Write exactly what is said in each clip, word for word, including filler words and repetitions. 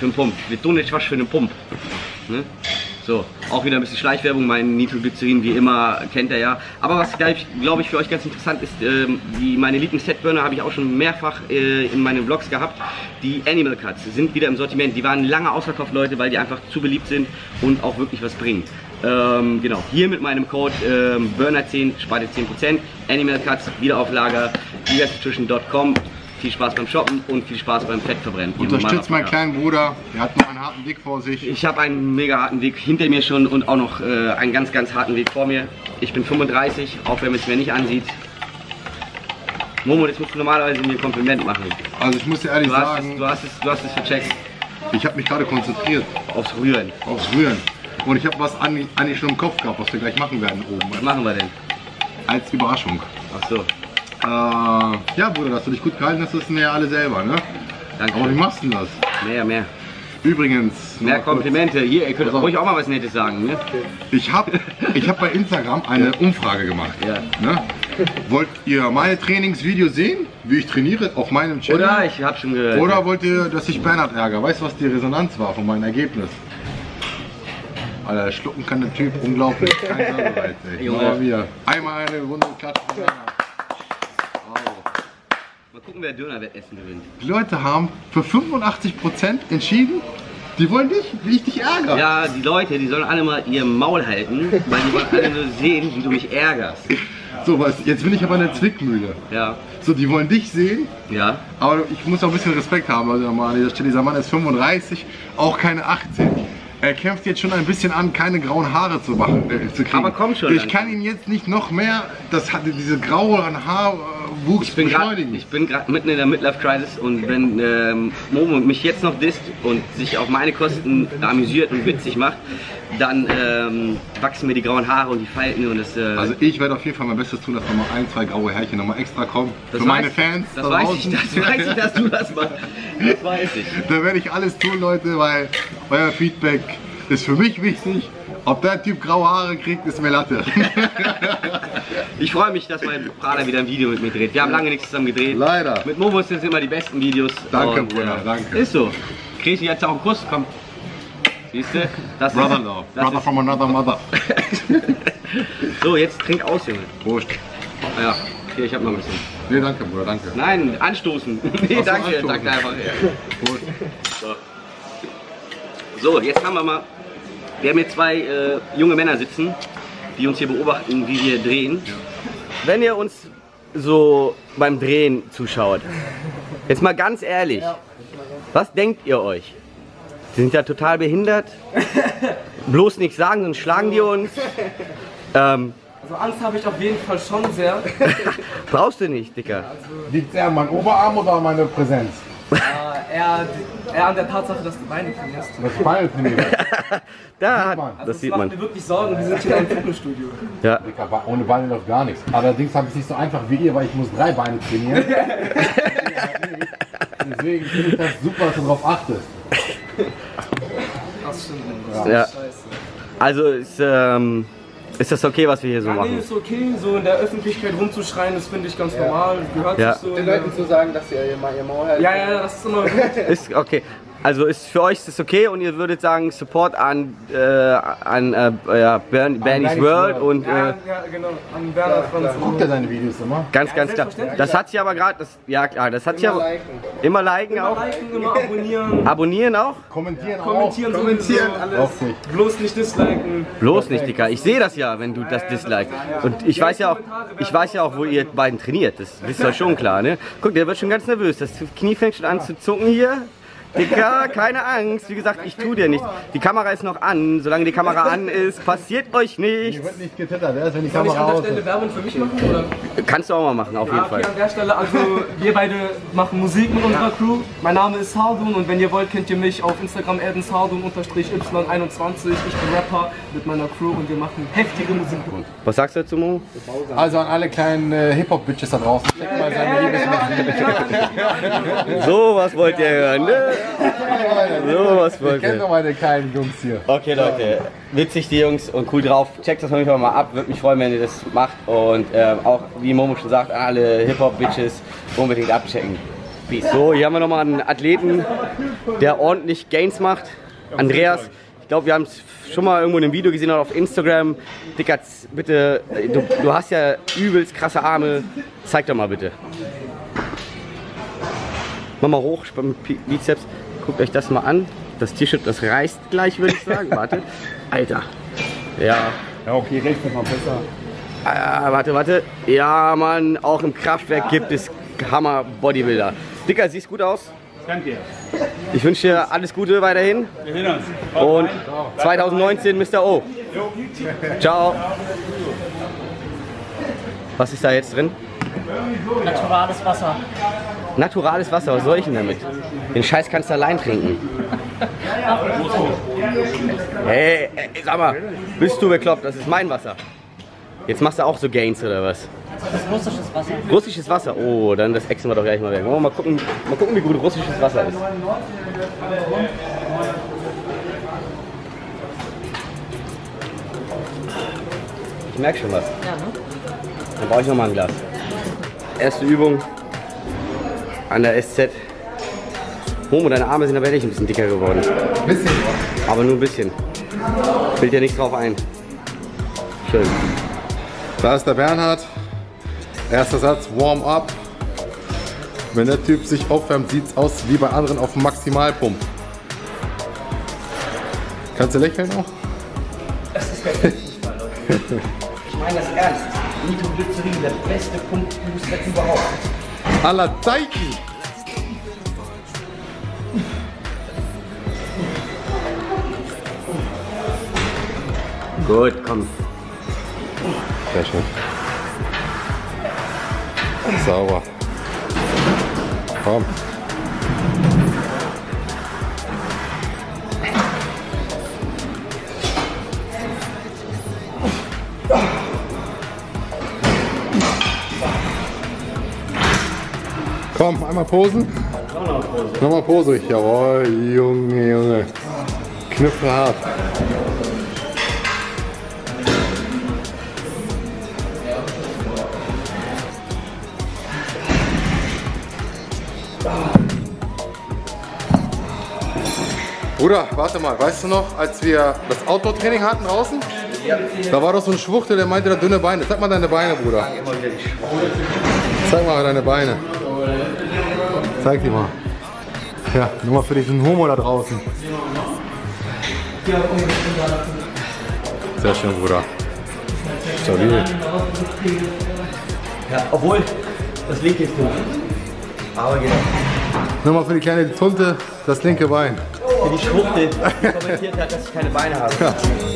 für einen Pump. Wir tun nicht was für einen Pump. Ne? So, auch wieder ein bisschen Schleichwerbung, mein Nitroglycerin wie immer kennt er ja. Aber was glaube ich, glaub ich für euch ganz interessant ist, ähm, die, meine Lieblings-Setburner habe ich auch schon mehrfach äh, in meinen Vlogs gehabt. Die Animal Cuts sind wieder im Sortiment. Die waren lange ausverkauft, Leute, weil die einfach zu beliebt sind und auch wirklich was bringen. Ähm, genau, hier mit meinem Code ähm, Burner zehn spart ihr zehn Prozent. Animal Cuts wieder auf Lager, divers nutrition punkt com. Viel Spaß beim Shoppen und viel Spaß beim Fettverbrennen. Unterstützt meinen kleinen Bruder, er hat noch einen harten Weg vor sich. Ich habe einen mega harten Weg hinter mir schon und auch noch äh, einen ganz, ganz harten Weg vor mir. Ich bin fünfunddreißig, auch wenn man es mir nicht ansieht. Momo, das musst du normalerweise mir ein Kompliment machen. Also ich muss dir ehrlich du hast sagen, es, du hast es, du hast es gecheckt. Ich habe mich gerade konzentriert. Aufs Rühren. Aufs Rühren. Und ich habe was an, eigentlich schon im Kopf gehabt, was wir gleich machen werden oben. Was machen wir denn? Als Überraschung. Ach so. Äh, ja, Bruder, dass du dich gut gehalten hast, wissen wir ja alle selber, ne? Danke. Aber wie machst du denn das? Mehr, mehr. Übrigens. Mehr Komplimente. Hier, ihr könnt ruhig auch mal was Nettes sagen, ne? Ich habe ich hab bei Instagram eine Umfrage gemacht. Ja. Ne? Wollt ihr meine Trainingsvideos sehen, wie ich trainiere auf meinem Channel? Oder? Ich habe schon gehört. Oder wollt ihr, dass ich Bernhard ärgere? Weißt du, was die Resonanz war von meinem Ergebnis? Alter, schlucken kann der Typ unglaublich. Kein Saubereit, ey. Mal wieder. Einmal eine Runde klatschen. Mal gucken, wer Dönerwettessen gewinnt. Die Leute haben für fünfundachtzig Prozent entschieden, die wollen dich, wie ich dich ärgere. Ja, die Leute, die sollen alle mal ihr Maul halten, weil die wollen alle nur sehen, wie du mich ärgerst. So, was, jetzt bin ich aber in der Zwickmühle. Ja. So, die wollen dich sehen, Ja. aber ich muss auch ein bisschen Respekt haben. Also mal an dieser Stelle, dieser Mann ist fünfunddreißig, auch keine achtzehn. Er kämpft jetzt schon ein bisschen an, keine grauen Haare zu machen, äh, zu kriegen. Aber komm schon. Ich kann ihn jetzt nicht noch mehr, das hat diese grauen Haarwuchs Ich bin beschleunigen. Ich bin gerade mitten in der Midlife-Crisis und wenn ähm, Momo mich jetzt noch disst und sich auf meine Kosten amüsiert und witzig macht, dann ähm, wachsen mir die grauen Haare und die Falten und das... Äh, also ich werde auf jeden Fall mein Bestes tun, dass noch mal ein, zwei graue Härchen noch mal extra kommen. das Für meine weiß, Fans Das da weiß draußen. ich, das weiß ich, dass du das machst. Das weiß ich. Da werde ich alles tun, Leute, weil euer Feedback ist für mich wichtig. Ob der Typ graue Haare kriegt, ist mir Latte. Ich freue mich, dass mein Prada wieder ein Video mit mir dreht. Wir haben lange nichts zusammen gedreht. Leider. Mit Momo sind es immer die besten Videos. Danke, und, Bruder, äh, danke. Ist so. Kriegst du jetzt auch einen Kuss? Komm. Siehst du? Das Brother ist, love. das Brother ist, from another mother. So, jetzt trink aus, Junge. Prost. Ah ja, hier, ich hab noch ein bisschen. Nee, danke, Bruder, danke. Nein, anstoßen. Nee, Ach so, danke, anstoßen. danke einfach. Ja. Prost. So. So, jetzt haben wir mal. Wir haben hier zwei äh, junge Männer sitzen, die uns hier beobachten, wie wir drehen. Ja. Wenn ihr uns so beim Drehen zuschaut, jetzt mal ganz ehrlich, was denkt ihr euch? Die sind ja total behindert. Bloß nichts sagen, sonst schlagen die uns. Ähm, Also Angst habe ich auf jeden Fall schon sehr. Brauchst du nicht, Dicker. Liegt eher an meinem Oberarm oder an meiner Präsenz? Äh, eher, eher an der Tatsache, dass du Beine trainierst. Das Bein trainieren. Da hat, Also das das sieht macht man. mir wirklich Sorgen, wir sind hier in einem Fitnessstudio. Ja. Ohne Beine läuft gar nichts. Allerdings habe ich es nicht so einfach wie ihr, weil ich muss drei Beine trainieren. Deswegen finde ich das super, dass du darauf achtest. Das stimmt. Ja. Scheiße. Also ist, ähm, ist das okay, was wir hier so Ja, nee, machen? ist okay, so in der Öffentlichkeit rumzuschreien, das finde ich ganz normal. Gehört Ja. sich so. Den Leuten zu sagen, dass ihr mal ihr Maul halten. Ja, ja, ja, das ist immer gut. Ist okay. Also ist für euch das okay und ihr würdet sagen Support an, äh, an äh, ja, Bern, Bernie's World und Ja, äh, ja, genau, an Bernhard Franz. Guckt er seine Videos immer? ganz, Ja, ganz klar. selbstverständlich. Das hat sich aber gerade, das, ja klar, das hat sich Immer aber liken. immer liken Immer auch, liken, immer abonnieren, abonnieren auch. Kommentieren auch. kommentieren, kommentieren alles. Auch nicht. bloß nicht disliken. Bloß nicht, Dicker. Ich sehe das ja, wenn du das dislike. Und ich weiß ja auch, ich weiß ja auch, wo ihr beiden trainiert. Das ist euch schon klar, ne? Guck, der wird schon ganz nervös. Das Knie fängt schon an zu zucken hier. Dicker, keine Angst. Wie gesagt, ich tu dir nichts. Die Kamera ist noch an. Solange die Kamera an ist, passiert euch nichts. Hier wird nicht getwittert, wer ist, wenn die Soll ich Kamera an der aus Stelle ist? Werbung für mich machen? Oder? Kannst du auch mal machen, auf jeden Ja, okay, Fall. an der Stelle, also wir beide machen Musik mit unserer Crew. Mein Name ist Hardun und wenn ihr wollt, kennt ihr mich auf Instagram erdensHardun Y einundzwanzig. Ich bin Rapper mit meiner Crew und wir machen heftige Musik. Was sagst du dazu, Mo? Also an alle kleinen äh, Hip-Hop-Bitches da draußen, checkt mal seine Liebesmusik. So, was wollt ihr hören, ne? So, was Ich wollt kenne ihr? doch meine kleinen Jungs hier. Okay, Leute, witzig die Jungs und cool drauf. Checkt das auf jeden Fall mal ab. Würde mich freuen, wenn ihr das macht. Und ähm, auch, wie Momo schon sagt, an alle Hip-Hop-Bitches unbedingt abchecken. Peace. So, hier haben wir nochmal einen Athleten, der ordentlich Gains macht. Andreas, ich glaube, wir haben es schon mal irgendwo in einem Video gesehen oder auf Instagram. Dicker, bitte, du, du hast ja übelst krasse Arme. Zeig doch mal bitte. Mach mal hoch, beim Bizeps. Guckt euch das mal an. Das T-Shirt, das reißt gleich, würde ich sagen. Warte. Alter. Ja. Ja, okay, rechts noch mal besser. Ah, warte, warte. Ja, Mann, auch im Kraftwerk gibt es Hammer Bodybuilder. Dicker, siehst gut aus. Danke dir. Ich wünsche dir alles Gute weiterhin. Wir sehen uns. Und zwanzig neunzehn Mister O. Ciao. Was ist da jetzt drin? Naturales Wasser. Naturales Wasser, was soll ich denn damit? Den Scheiß kannst du allein trinken. Hey, hey, sag mal, bist du bekloppt? Das ist mein Wasser. Jetzt machst du auch so Gains oder was? Das ist russisches Wasser. Russisches Wasser? Oh, dann das exen wir doch gleich mal weg. Wollen wir mal gucken, mal gucken, wie gut russisches Wasser ist. Ich merke schon was. Ja, ne? Dann brauche ich noch mal ein Glas. Erste Übung an der S Z. Homo, deine Arme sind aber ehrlich ein bisschen dicker geworden. Ein bisschen. Aber nur ein bisschen. Fällt dir nicht drauf ein. Schön. Da ist der Bernhard. Erster Satz, Warm-up. Wenn der Typ sich aufwärmt, sieht es aus wie bei anderen auf dem Maximalpump. Kannst du lächeln auch? Das ist der Fußball, Leute. Ich meine das ernst. Nitroglycerin, der beste Pumpbooster überhaupt. Aller Zeiten! Gut, komm. Sehr schön. Sauber. Komm. Komm, einmal posen. Nochmal Pose. Jawohl, Junge, Junge. Knüppel hart. Bruder, warte mal, weißt du noch, als wir das Outdoor-Training hatten draußen? Ja. Da war doch so ein Schwuchtel, der meinte, der dünne Beine. Zeig mal deine Beine, Bruder. Zeig mal deine Beine. Zeig die mal. Ja, nur mal für diesen Homo da draußen. Sehr schön, Bruder. Stabil. Ja, obwohl, das linke ist gut. Aber genau. Nur mal für die kleine Tunte das linke Bein. Für die Schwuchtel, die kommentiert hat, dass ich keine Beine habe. Ja.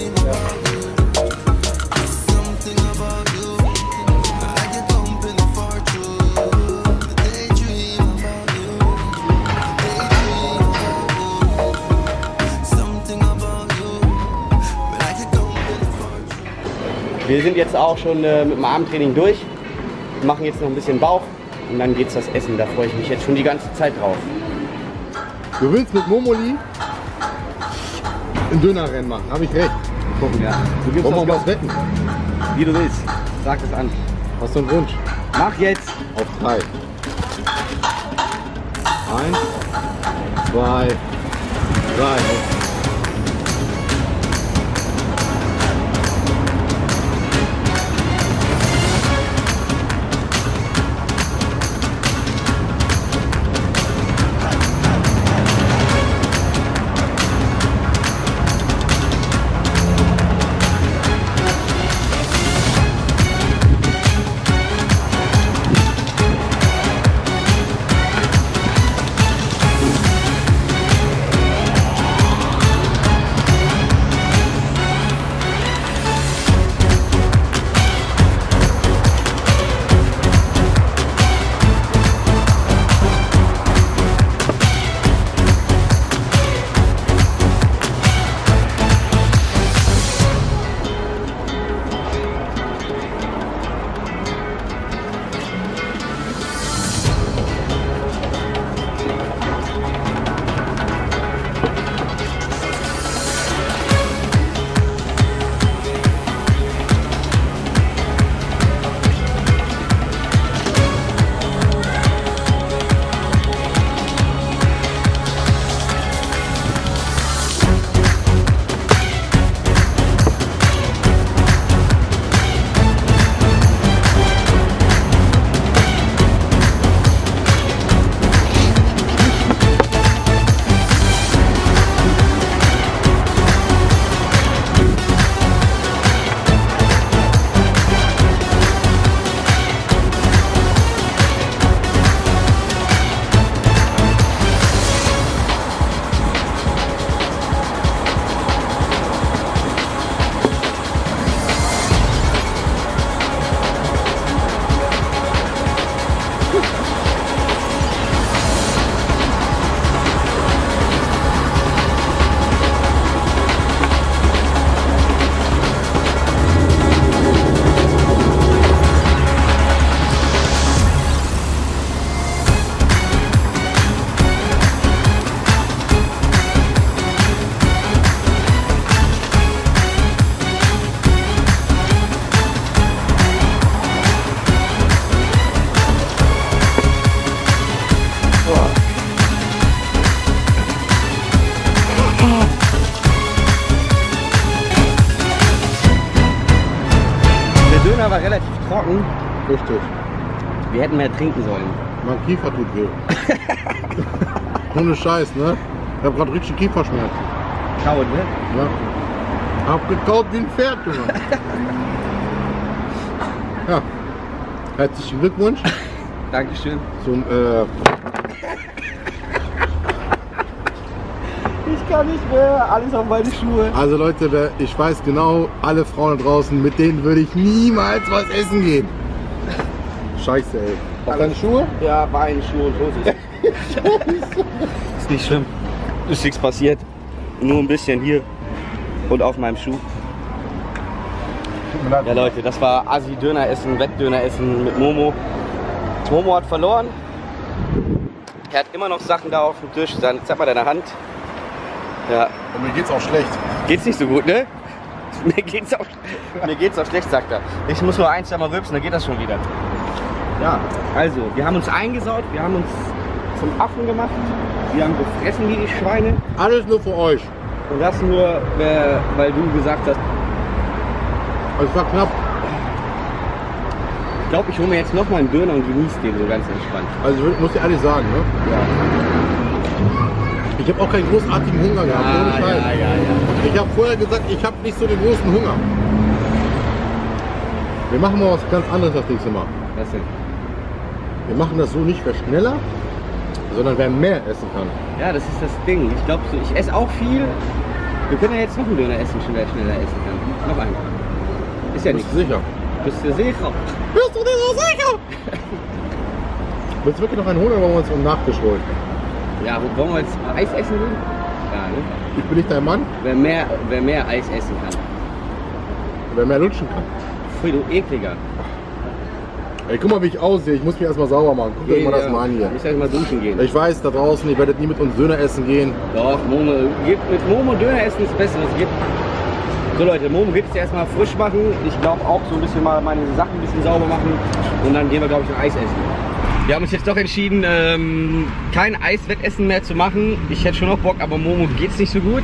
Wir sind jetzt auch schon äh, mit dem Armtraining durch. Wir machen jetzt noch ein bisschen Bauch und dann geht's das Essen. Da freue ich mich jetzt schon die ganze Zeit drauf. Du willst mit Momoli ein Dönerrennen machen, habe ich recht. Gucken. Ja. Du gibst Wollen wir das was wetten? Wie du willst. Sag es an. Hast du einen Wunsch? Mach jetzt. Auf drei. Eins, zwei, drei. relativ trocken. Richtig. Wir hätten mehr trinken sollen. Mein Kiefer tut weh. Ohne Scheiß, ne? Ich hab grad richtig Kieferschmerzen. Kaut, ne? Ja. Hab gekaut wie ein Pferd, Junge. Ja. Herzlichen Glückwunsch Dankeschön. zum äh, Ich kann nicht mehr, alles auf meine Schuhe. Also Leute, wer- ich weiß genau, alle Frauen da draußen, mit denen würde ich niemals was essen gehen. Scheiße, ey. Auf deine Schuhe? Ja, Beine, Schuhe und Hose. Ist nicht schlimm. Ist nichts passiert. Nur ein bisschen hier und auf meinem Schuh. Tut mir leid. Ja Leute, das war Assi-Döner essen, Wettdöner essen mit Momo. Momo hat verloren. Er hat immer noch Sachen da auf dem Tisch. Dann zeig mal deine Hand. Ja. Und mir geht's auch schlecht. Geht's nicht so gut, ne? Mir geht's auch, mir geht's auch schlecht, sagt er. Ich muss nur ein, zwei Mal rülpsen, dann geht das schon wieder. Ja, also, wir haben uns eingesaut, wir haben uns zum Affen gemacht. Wir haben gefressen wie die Schweine. Alles nur für euch. Und das nur, äh, weil du gesagt hast, Also es war knapp. ich glaube, ich hole mir jetzt noch mal einen Döner und genieße den so ganz entspannt. Also ich muss dir ehrlich sagen, ne? Ich habe auch keinen großartigen Hunger gehabt, ohne Scheiß. ja, ja, ja. Ich habe vorher gesagt, ich habe nicht so den großen Hunger. Wir machen mal was ganz anderes das nächste Mal. Was denn? Wir machen das so nicht, wer schneller, sondern wer mehr essen kann. Ja, das ist das Ding. Ich glaube, so, ich esse auch viel. Wir können ja jetzt noch einen Döner essen, wer schneller essen kann. Noch einen. Ist ja Bist nicht. du sicher? Bist du sicher? Bist du dir so sicher? Willst du wirklich noch einen holen oder wollen wir uns einen Nachtisch holen? Ja, wo- wollen wir jetzt Eis essen gehen? Ja, ne? Ich bin nicht dein Mann, Wer mehr, wer mehr Eis essen kann. wer mehr lutschen kann. Pfui, du ekliger. Ey, guck mal, wie ich aussehe. Ich muss mich erstmal sauber machen. Guck dir mal das mal an Ich hier. muss erst mal duschen gehen. Ich weiß, da draußen, ihr werdet nie mit uns Döner essen gehen. Doch, Momo, gibt- mit Momo Döner essen ist das Beste, was es gibt. So Leute, Momo gibt es erstmal frisch machen. Ich glaube auch so ein bisschen mal meine Sachen ein bisschen sauber machen. Und dann gehen wir, glaube ich, noch Eis essen. Wir haben uns jetzt doch entschieden, ähm, kein Eiswettessen mehr zu machen. Ich hätte schon noch Bock, aber Momo geht's nicht so gut.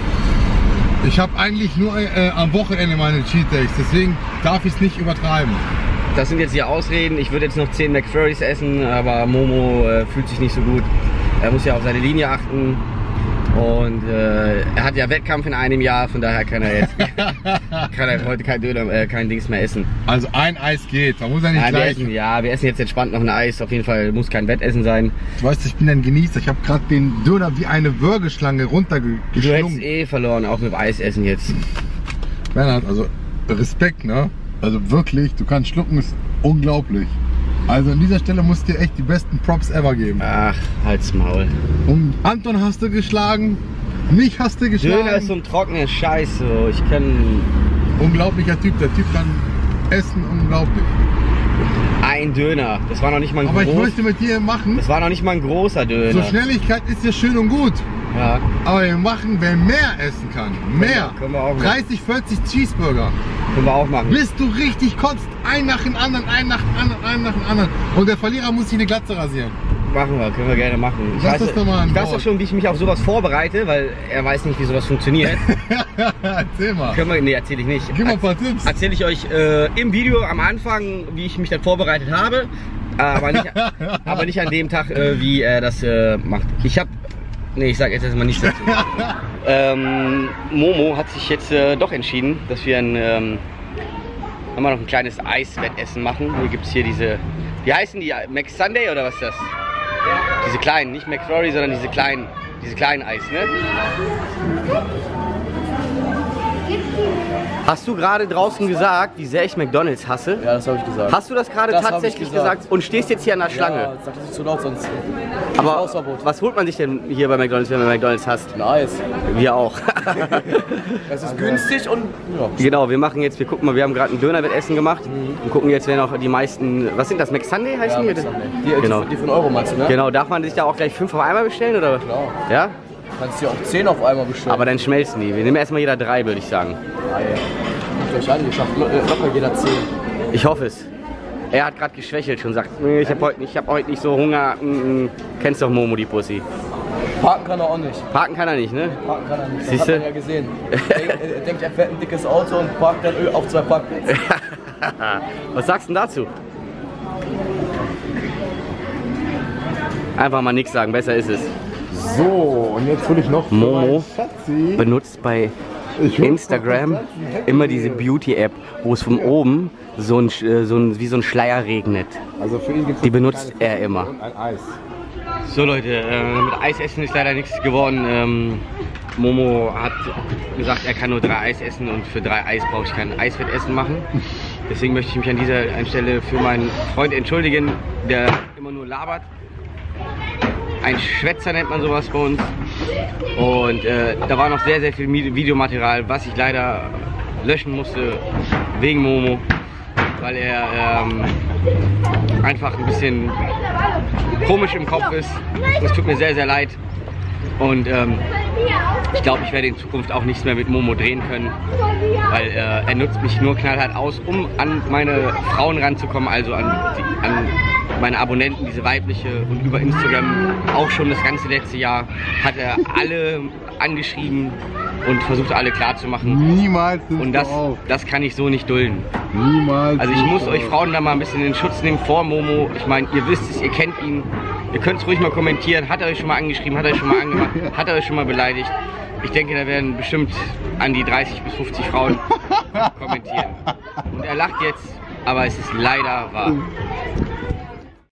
Ich habe eigentlich nur äh, am Wochenende meine Cheat Days, deswegen darf ich es nicht übertreiben. Das sind jetzt die Ausreden. Ich würde jetzt noch zehn McFlurries essen, aber Momo äh, fühlt sich nicht so gut. Er muss ja auf seine Linie achten. Und äh, er hat ja Wettkampf in einem Jahr, von daher kann er jetzt kann er heute kein Döner, äh, kein Dings mehr essen. Also ein Eis geht, man muss ja nicht Ja, wir gleich. essen, ja, wir essen jetzt entspannt noch ein Eis. Auf jeden Fall muss kein Wettessen sein. Du weißt, ich bin ein Genießer. Ich habe gerade den Döner wie eine Würgeschlange Du hättest runtergeschlungen. eh verloren, auch mit dem Eisessen jetzt. Bernhard, also Respekt, ne? Also wirklich, du kannst schlucken, ist unglaublich. Also an dieser Stelle musst du dir echt die besten Props ever geben. Ach, halt's Maul. Und Anton hast du geschlagen, mich hast du geschlagen. Döner ist so ein trockener Scheiß. So. Ich kann Unglaublicher Typ, der Typ kann essen, unglaublich. ein Döner. Das war noch nicht mal ein Aber ich groß, möchte mit dir machen, Das war noch nicht mal ein großer Döner. so Schnelligkeit ist ja schön und gut. Ja. Aber wir machen, wer mehr essen kann. Mehr. können wir auch machen. dreißig, vierzig Cheeseburger. Können wir auch machen. Bis du richtig kotzt, ein nach dem anderen, ein nach dem anderen, ein nach dem anderen. Und der Verlierer muss sich eine Glatze rasieren. Machen wir, können wir gerne machen. Ich Lass weiß, das doch mal an ich weiß Bord. doch schon, wie ich mich auf sowas vorbereite, weil er weiß nicht, wie sowas funktioniert. Erzähl mal. Können wir, nee, erzähle ich nicht. Gib mal ein paar Tipps. Erzähle ich euch äh, im Video am Anfang, wie ich mich dann vorbereitet habe, aber nicht, aber nicht an dem Tag, äh, wie er das äh, macht. Ich habe, nee, ich sage jetzt erstmal nichts dazu. ähm, Momo hat sich jetzt äh, doch entschieden, dass wir ein, ähm, immer noch ein kleines Eiswettessen machen. Hier gibt es hier diese, wie heißen die, McSunday oder was ist das? Diese kleinen, nicht McFlurry, sondern diese kleinen, diese kleinen Eis, ne? Hast du gerade draußen gesagt, wie sehr ich McDonald's hasse? Ja, das habe ich gesagt. Hast du das gerade Das hab ich tatsächlich gesagt. gesagt. und stehst jetzt hier an der Schlange? Ja, sag das nicht zu laut, sonst Aber Hausverbot. was holt man sich denn hier bei McDonald's, wenn man McDonald's hasst? Nice. Wir auch. Es ist günstig und ja. Genau, wir machen jetzt, wir gucken mal, wir haben gerade ein Dönerwettessen gemacht Mhm. und gucken jetzt, wer noch die meisten, was sind das, McSunday heißen die? Die, Genau. die, die für einen Euro meinst du, ne? Genau, darf man sich da auch gleich fünf auf einmal bestellen, oder? Klar. Ja? Du kannst dir auch zehn auf einmal bestellen. Aber dann schmelzen die. Wir nehmen erstmal jeder drei, würde ich sagen. ich hatte, ich schafft locker jeder zehn. Ich hoffe es. Er hat gerade geschwächelt schon, sagt, nee, ich habe heute, ich hab heute nicht so Hunger. Mm, mm. Kennst doch Momo, die Pussy. Parken kann er auch nicht. Parken kann er nicht, ne? Parken kann er nicht. Das Siehst hat du? man ja gesehen. Er denkt, er denkt, er fährt ein dickes Auto und parkt dann auf zwei Parkplätzen. Was sagst du denn dazu? Einfach mal nichts sagen, besser ist es. So, und jetzt hol ich noch für Momo meinen Schatzi. benutzt bei Ich hol Instagram noch einen Schatzi. immer diese Beauty-App, wo es von oben so ein, äh, so ein, wie so ein Schleier regnet. Also für ihn gibt's Die jetzt benutzt eine kleine er immer. und ein Eis. So Leute, äh, mit Eis essen ist leider nichts geworden. Ähm, Momo hat gesagt, er kann nur drei Eis essen und für drei Eis brauche ich kein Eisfettessen machen. Deswegen möchte ich mich an dieser Stelle für meinen Freund entschuldigen, der immer nur labert. Ein Schwätzer nennt man sowas bei uns. Und äh, da war noch sehr, sehr viel Videomaterial, was ich leider löschen musste wegen Momo, weil er ähm, einfach ein bisschen komisch im Kopf ist. Es tut mir sehr, sehr leid. Und ähm, ich glaube, ich werde in Zukunft auch nichts mehr mit Momo drehen können, weil äh, er nutzt mich nur knallhart aus, um an meine Frauen ranzukommen, also an, die, an meine Abonnenten, diese weibliche, und über Instagram auch schon das ganze letzte Jahr hat er alle angeschrieben und versucht alle klar zu machen. Niemals Und das, das kann ich so nicht dulden. Niemals. Also ich muss euch Frauen da mal ein bisschen in Schutz nehmen vor Momo. Ich meine, ihr wisst es, ihr kennt ihn. Ihr könnt es ruhig mal kommentieren. Hat er euch schon mal angeschrieben? Hat er euch schon mal angemacht? Hat er euch schon mal beleidigt? Ich denke, da werden bestimmt an die dreißig bis fünfzig Frauen kommentieren. Und er lacht jetzt, aber es ist leider wahr.